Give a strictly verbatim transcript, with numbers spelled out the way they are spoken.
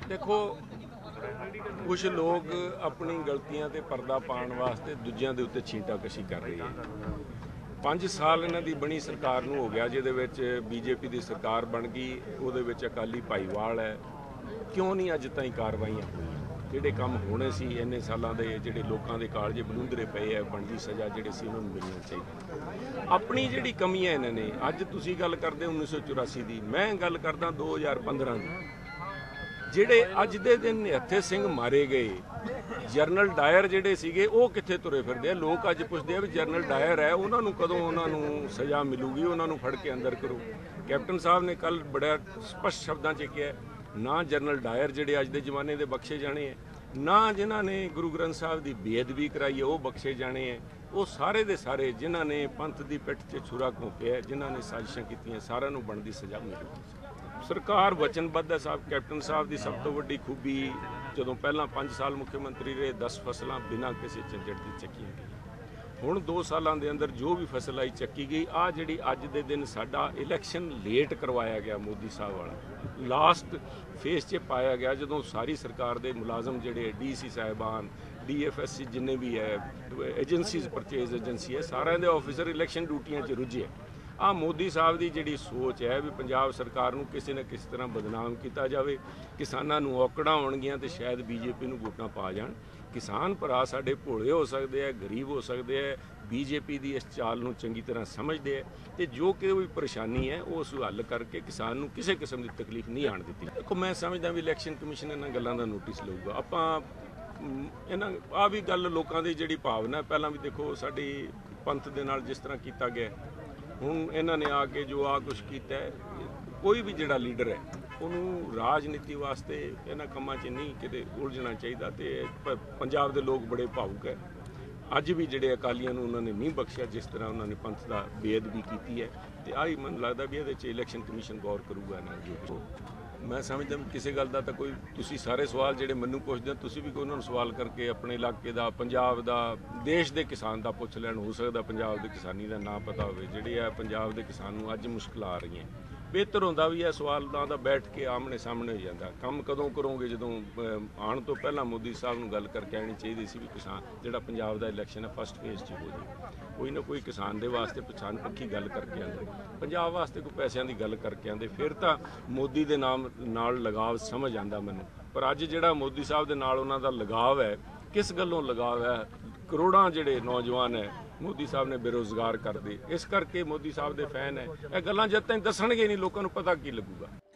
देखो कुछ लोग अपनी गलतियां ते पर्दा पाने वास्ते दूजियां दे उत्ते छींटाकशी कर रहे हैं। पांच साल इन्हां दी बनी सरकार नूं हो गया जिहदे विच बीजेपी की सरकार बन गई, उहदे विच अकाली भाईवाल है। क्यों नहीं अज ताईं कार्रवाइयां होईयां? जिहड़े काम होने सी इन्ने सालां दे जिहड़े लोकां दे कालजे बलूंदरे पए है, बनदी सज़ा जिहड़े सी उन्हां नूं मिलनी चाहिए। अपनी जिहड़ी कमी है इन्हां ने, अज तुसीं गल करदे उन्नीस सौ चौरासी दी, मैं गल करदा दो हज़ार पंद्रह दी। ਜਿਹੜੇ ਅੱਜ ਦੇ ਦਿਨ ਨਿਹੱਥੇ ਸਿੰਘ ਮਾਰੇ ਗਏ, ਜਰਨਲ ਡਾਇਰ ਜਿਹੜੇ ਸੀਗੇ ਉਹ ਕਿੱਥੇ ਤੁਰੇ ਫਿਰਦੇ ਆ? ਲੋਕ ਅੱਜ ਪੁੱਛਦੇ ਆ ਵੀ ਜਰਨਲ ਡਾਇਰ ਹੈ, ਉਹਨਾਂ ਨੂੰ ਕਦੋਂ ਉਹਨਾਂ ਨੂੰ ਸਜ਼ਾ ਮਿਲੂਗੀ, ਉਹਨਾਂ ਨੂੰ ਫੜ ਕੇ ਅੰਦਰ ਕਰੋ। ਕੈਪਟਨ ਸਾਹਿਬ ਨੇ ਕੱਲ ਬੜਾ ਸਪਸ਼ਟ ਸ਼ਬਦਾਂ 'ਚ ਕਿਹਾ, ਨਾ ਜਰਨਲ ਡਾਇਰ ਜਿਹੜੇ ਅੱਜ ਦੇ ਜ਼ਮਾਨੇ ਦੇ ਬਖਸ਼ੇ ਜਾਣੇ ਹੈ, ਨਾ ਜਿਨ੍ਹਾਂ ਨੇ ਗੁਰੂ ਗ੍ਰੰਥ ਸਾਹਿਬ ਦੀ ਬੇਅਦਬੀ ਕਰਾਈ ਹੈ ਉਹ ਬਖਸ਼ੇ ਜਾਣੇ ਹੈ। ਉਹ ਸਾਰੇ ਦੇ ਸਾਰੇ ਜਿਨ੍ਹਾਂ ਨੇ ਪੰਥ ਦੀ ਪਿੱਠ 'ਤੇ ਛੁਰਾ ਘੋਂਪਿਆ, ਜਿਨ੍ਹਾਂ ਨੇ ਸਾਜ਼ਿਸ਼ਾਂ ਕੀਤੀਆਂ, ਸਾਰਿਆਂ ਨੂੰ ਬਣਦੀ ਸਜ਼ਾ ਮਿਲੇਗੀ। सरकार वचनबद्ध है। साहब कैप्टन साहब की सब तो वड्डी खूबी, जो पहला पाँच साल मुख्यमंत्री रहे, दस फसलां बिना किसी झंझट की चक्कियां गई। हुण दो सालों के अंदर जो भी फसल आई चक्की गई। आ जिहड़ी अज दे दिन साडा इलैक्शन लेट करवाया गया मोदी साहब वाला, लास्ट फेस च पाया गया, जो सारी सरकार के मुलाजम जिहड़े डी सी साहिबान, डी एफ एस सी जिन्ने भी है, एजेंसीज परचेज एजेंसी है, सारे दे ऑफिसर इलैक्शन ड्यूटियां च रुझे। आ मोदी साहब की जिहड़ी सोच है भी पंजाब सरकार नूं किसी न किसी तरह बदनाम किया जाए, किसानां नूं औकड़ां होणगीआं ते शायद बीजेपी नूं वोटां पा जाण। किसान भरा साडे भोले हो सकते हैं, गरीब हो सकते हैं, बीजेपी की इस चाल नूं चंगी तरह समझते हैं, तो जो कोई परेशानी है उस हल करके किसान नूं किसी किस्म की तकलीफ नहीं आण दित्ती। देखो मैं समझदा भी इलैक्शन कमीशन इन्हां गल्लां दा नोटिस लऊगा। आपां इन्हां आ भी गल लोकां दी जिहड़ी भावना पहलां भी देखो साडी पंथ दे नाल जिस तरह कीता गया, ਹੁਣ ਇਹਨਾਂ ਨੇ ਆ ਕੇ ਜੋ ਆ ਕੁਛ ਕੀਤਾ ਹੈ, ਕੋਈ ਵੀ ਜਿਹੜਾ ਲੀਡਰ ਹੈ ਉਹਨੂੰ ਰਾਜਨੀਤੀ ਵਾਸਤੇ ਇਹਨਾਂ ਕੰਮਾਂ 'ਚ ਨਹੀਂ ਕਿਤੇ ਉਲਝਣਾ ਚਾਹੀਦਾ। ਤੇ ਪੰਜਾਬ ਦੇ ਲੋਕ ਬੜੇ ਭਾਵੁਕ ਹੈ। ਅੱਜ ਵੀ ਜਿਹੜੇ ਅਕਾਲੀਆਂ ਨੂੰ ਉਹਨਾਂ ਨੇ ਨਹੀਂ ਬਖਸ਼ਿਆ, ਜਿਸ ਤਰ੍ਹਾਂ ਉਹਨਾਂ ਨੇ ਪੰਥ ਦਾ ਬੇਅਦਬੀ ਕੀਤੀ ਹੈ। ਤੇ ਆਹੀ ਮੈਨੂੰ ਲੱਗਦਾ ਵੀ ਇਹਦੇ 'ਚ ਇਲੈਕਸ਼ਨ ਕਮਿਸ਼ਨ ਗੌਰ ਕਰੂਗਾ ਨਾ। ਜੋ मैं समझदा किसी गल का तो कोई तुसी सारे सवाल जिहड़े मैनूं पुछदे तुसी भी कोई उन्हां नूं सवाल करके अपने इलाके का, पंजाब का, देश के किसान का पुछ लैण। हो सकता पंजाब के किसानी का ना पता होवे, जिहड़े है पंजाब के किसान नूं अज मुश्किल आ रही हैं। बेहतर होंदा भी है सवाल का बैठ के आमने सामने हो जाता। काम कदों करोगे? जो आने तो पहला मोदी साहब नूं गल करके आनी चाहिए सी भी किसान जिहड़ा पंजाब का इलैक्शन है फस्ट फेज च हो जाए। कोई ना कोई किसान दे वास्ते पछाण पक्की गल करके आंदे, पंजाब वास्ते कोई पैसों की गल करके आंदे, फिर तो मोदी के नाम नाल लगाव समझ आता मैनूं। पर अज जिहड़ा मोदी साहब दे नाल उन्हां दा लगाव है, किस गल्लों लगाव है? करोड़ां जिहड़े नौजवान है मोदी साहब ने बेरोज़गार कर दे, इस करके मोदी साहब दे फैन है। ये गल्लां जद तक दसणगे नहीं लोकां नूं पता की लगूगा।